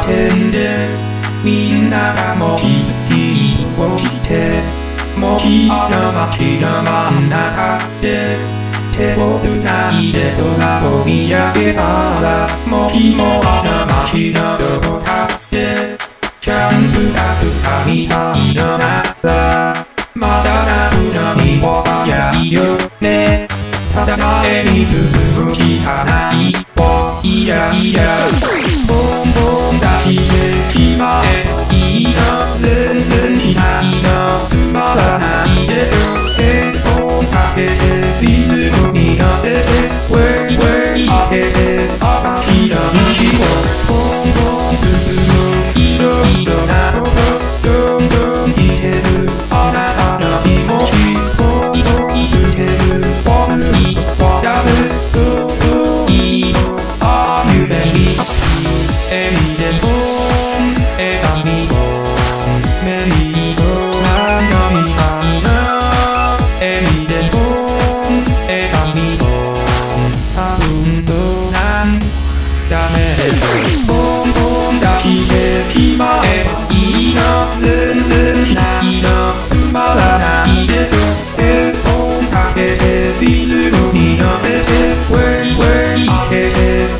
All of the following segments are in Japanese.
点でみんながもう一気をしてもう一の街の真ん中で手をつないで空を見上げたらもう一の街のどこかでチャンスが来たみたいのならまだ夏の日も早いよねただ前に進むしかないいやいやボンボン出してしまえいいの全然しないのつまらないでしょヘッドホンかけてリズムに乗せてウェイウェイ開けて新しい道をボンボン進むいろいろなことどんどん来てるあなたの気持ちボイボイしてるボンにダメどういいのAre you ready? Everyday boom, every boom, merry go round your mind. Everyday boom, every boom, 多分そうなんだね。ボンボン出してしまえいいの全然しないのつまらないでしょ。ヘッドホンかけてリズムに乗せてウェイウェイ開けて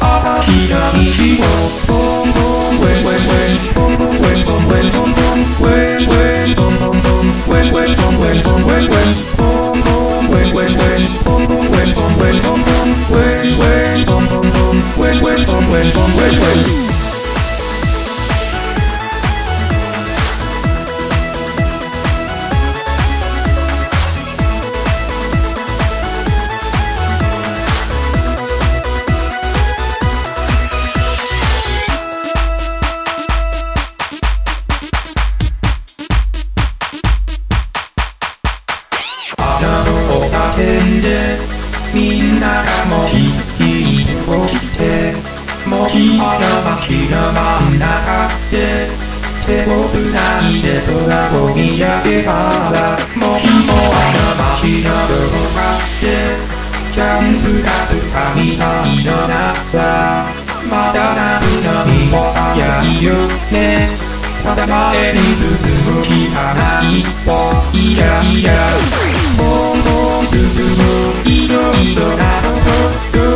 みんながもう一気をしてもう一の街の真ん中で手をつないで空を見上げたらもう一の街のどこかでチャンスがつかみたいのなさまだ夏の日も早いよねただ前に進むしかないいやいやボンボン進むいろいろなこと